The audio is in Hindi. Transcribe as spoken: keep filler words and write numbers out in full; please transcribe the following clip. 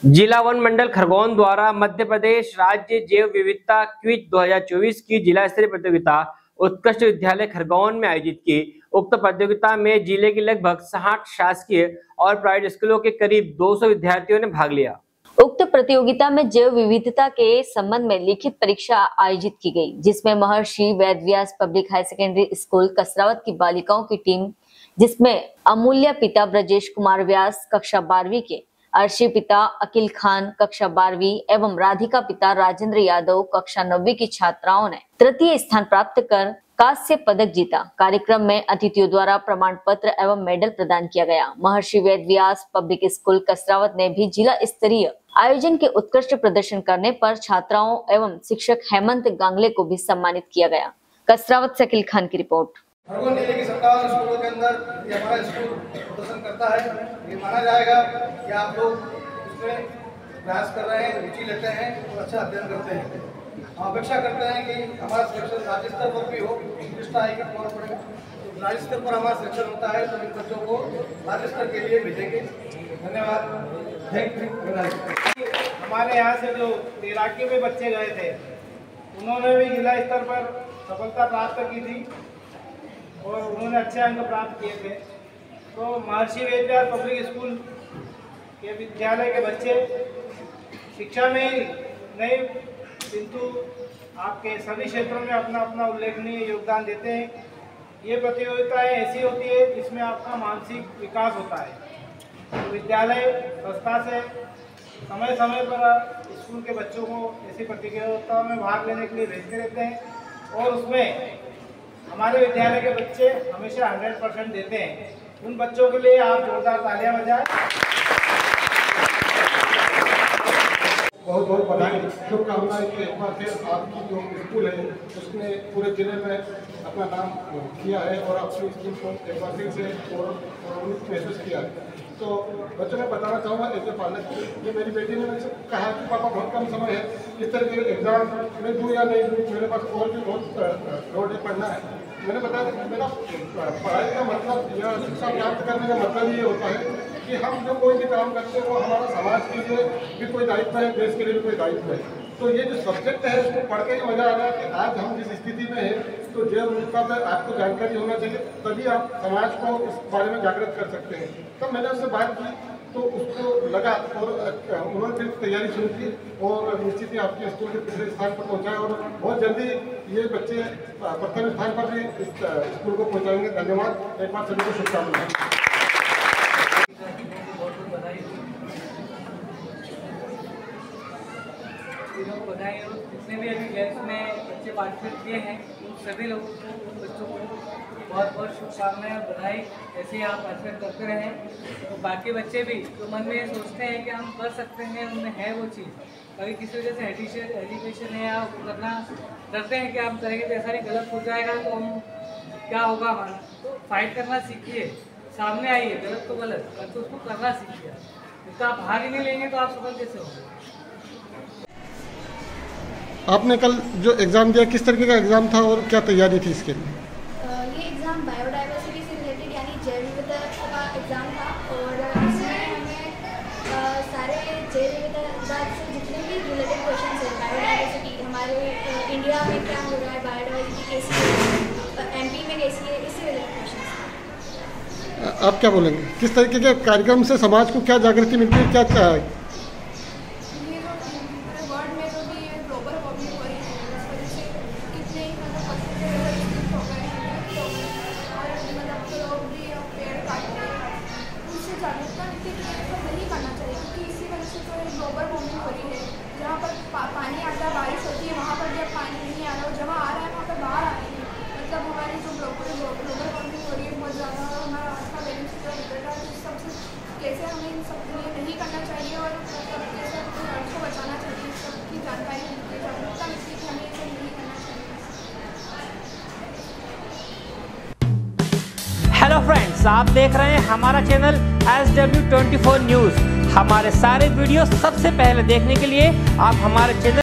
जिला वन मंडल खरगोन द्वारा मध्य प्रदेश राज्य जैव विविधता क्विज दो हज़ार चौबीस की जिला स्तरीय प्रतियोगिता उत्कृष्ट विद्यालय खरगोन में आयोजित की। उक्त प्रतियोगिता में जिले के लगभग साठ शासकीय और प्राइवेट स्कूलों के करीब दो सौ विद्यार्थियों ने भाग लिया। उक्त प्रतियोगिता में जैव विविधता के संबंध में लिखित परीक्षा आयोजित की गई, जिसमें Maharshi Vedvyas public high secondary school Kasrawat की बालिकाओं की टीम, जिसमें अमूल्य पिता ब्रजेश कुमार व्यास कक्षा बारहवीं के, अर्शी पिता अकिल खान कक्षा बारहवीं एवं राधिका पिता राजेंद्र यादव कक्षा नौवीं की छात्राओं ने तृतीय स्थान प्राप्त कर कांस्य पदक जीता। कार्यक्रम में अतिथियों द्वारा प्रमाण पत्र एवं मेडल प्रदान किया गया। महर्षि वेदव्यास पब्लिक स्कूल कसरावत ने भी जिला स्तरीय आयोजन के उत्कृष्ट प्रदर्शन करने पर छात्राओं एवं शिक्षक हेमंत गांगले को भी सम्मानित किया गया। कसरावत से अकिल खान की रिपोर्ट। खरगोन जिले की सत्तावन स्कूलों के अंदर ये हमारा स्कूल प्रदर्शन करता है। ये माना जाएगा कि आप लोग उसमें प्रयास कर रहे हैं, रुचि लेते हैं और अच्छा अध्ययन करते हैं। हम अपेक्षा करते हैं कि हमारा सिलेक्शन राज्य स्तर पर भी हो, इंटरेस्ट आएगी तौर पर राज्य स्तर पर हमारा सिलेक्शन होता है तो इन बच्चों को राज्य स्तर के लिए भेजेंगे। धन्यवाद। Thank you. हमारे यहाँ से जो तैराकी में बच्चे गए थे, उन्होंने भी जिला स्तर पर सफलता प्राप्त की थी और उन्होंने अच्छे अंक प्राप्त किए थे। तो महर्षि वेदव्यास पब्लिक स्कूल के विद्यालय के बच्चे शिक्षा में ही नहीं किंतु आपके सभी क्षेत्रों में अपना अपना उल्लेखनीय योगदान देते हैं। ये प्रतियोगिताएं ऐसी होती है जिसमें आपका मानसिक विकास होता है। तो विद्यालय संस्था से समय समय पर स्कूल के बच्चों को ऐसी प्रतियोगिताओं में भाग लेने के लिए भेजते रहते हैं और उसमें हमारे विद्यालय के बच्चे हमेशा हंड्रेड परसेंट देते हैं। उन बच्चों के लिए आप जोरदार तालियां बजाएं। बहुत बहुत बधाई, शुभकामनाएं कि एक बार फिर आपकी जो स्कूल है उसने पूरे जिले में अपना नाम किया है और अपनी स्कूल को एक बार फिर से और महसूस किया है। तो बच्चों में बताना चाहूँगा एक पालक, ये मेरी बेटी ने मुझसे कहा कि पापा बहुत कम समय है, इस तरह के एग्जाम में दूँ या नहीं दूँ, मेरे पास और भी बहुत रोड पढ़ना है। मैंने बताया कि मेरा पढ़ाई का मतलब या शिक्षा प्राप्त करने का मतलब ये होता है कि हम जो कोई भी काम करते हैं वो हमारा समाज के लिए भी कोई दायित्व है, देश के लिए भी कोई दायित्व है। तो ये जो सब्जेक्ट है उसको पढ़ के ही मजा आ रहा है कि आज हम जिस स्थिति में हैं तो जैव विविधता पर आपको जानकारी होना चाहिए, तभी आप समाज को इस बारे में जागृत कर सकते हैं। तब तो मैंने उससे बात की तो उसको लगा और उन्होंने फिर तैयारी शुरू की और निश्चित ही आपके स्कूल के तीसरे स्थान पर पहुंचाए और बहुत जल्दी ये बच्चे प्रथम स्थान पर भी इस स्कूल को पहुंचाएंगे। धन्यवाद। एक बार सभी को शुभकामनाएं। बधाई और जितने भी अभी गैस में बच्चे पार्टिसिपेट किए हैं उन सभी लोगों को बच्चों को बहुत बहुत शुभकामनाएं और बधाई। ऐसे ही आप पार्टिसिपेट करते रहें तो बाकी बच्चे भी जो मन में ये सोचते हैं कि हम कर सकते हैं, उनमें है वो चीज़, कभी किसी वजह से एडिशन एजुकेशन है या करना डरते हैं कि आप करेंगे तो ऐसा नहीं गलत हो जाएगा तो हम क्या होगा हमारा, तो फाइट करना सीखिए, सामने आइए, गलत तो गलत तो उसको करना सीखिए। तो आप भाग ही नहीं लेंगे तो आप सफल कैसे होंगे। आपने कल जो एग्ज़ाम दिया किस तरीके का एग्ज़ाम था और क्या तैयारी थी इसके लिए? ये एग्ज़ाम बायोडाइवर्सिटी से रिलेटेड यानी जैव विविधता का एग्ज़ाम था और इसमें हमें सारे जैव विविधता से जितने भी रिलेटेड क्वेश्चन हैं, बायोडाइवर्सिटी हमारे इंडिया में क्या हो रहा है, बायोडाइवर्सिटी कैसी है, एमपी में कैसी है, इससे रिलेटेड क्वेश्चन। आप क्या बोलेंगे, किस तरीके के कार्यक्रम से समाज को क्या जागृति मिलती है, क्या क्या है? जहाँ पर पानी आता है, बारिश होती है, वहाँ पर जब पानी नहीं आ रहा हो, जहाँ आ रहा है वहाँ पर बाहर आ रही है। मतलब हमारी जो ग्लोबल ग्लोबल वार्मिंग हो रही है बहुत ज़्यादा, हमारा आज का बैलेंस जो बिगड़ रहा है, तो सबसे कैसे हमें इन सब नहीं करना चाहिए और मतलब कैसे अपने अर्थ को बचाना चाहिए, सबकी जानकारी मिलती है, जागरूकता मिलती है कि हमें ये सब नहीं करना चाहिए। हेलो फ्रेंड्स, आप देख रहे हैं हमारा channel S W twenty four news. हमारे सारे वीडियो सबसे पहले देखने के लिए आप हमारे चैनल